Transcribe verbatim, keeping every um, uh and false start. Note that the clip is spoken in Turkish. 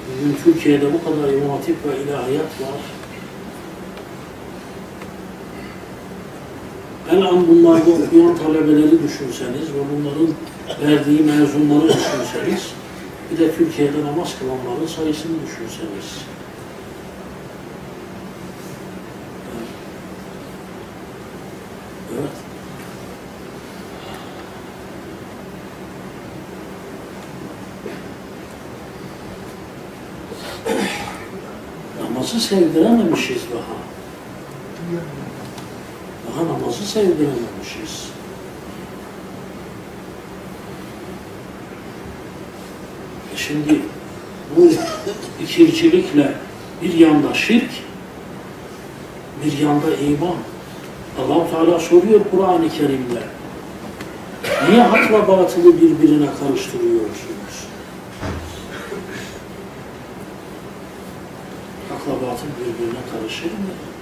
Bugün Türkiye'de bu kadar İmam Hatip ve ilahiyat var. El an bunlarda okuyan talebeleri düşünseniz ve bunların verdiği mezunları düşünseniz, bir de Türkiye'de namaz kılanların sayısını düşünseniz. Evet. Namazı sevdirememişiz daha. Daha namazı sevdirememişiz. E şimdi bu ikircilikle bir yanda şirk, bir yanda iman. Allah-u Teala soruyor Kur'an-ı Kerim'de. Niye hakla batılı birbirine karıştırıyorsunuz? Hakla batıl birbirine karışır mı?